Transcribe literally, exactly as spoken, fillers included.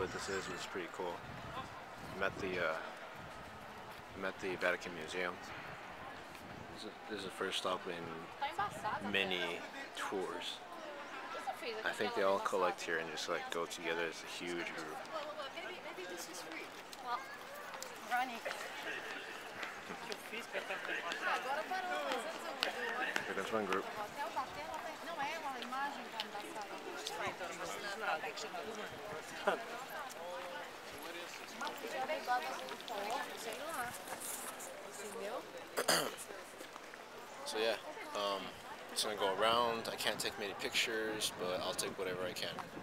what this is, but it's pretty cool. I'm at the uh, I'm at the Vatican Museum. This is, this is the first stop in many tours. I think they all collect here and just like go together as a huge group. Maybe this is free. Well, Ronnie. Here comes one group. So yeah, um, just gonna go around. I can't take many pictures, but I'll take whatever I can.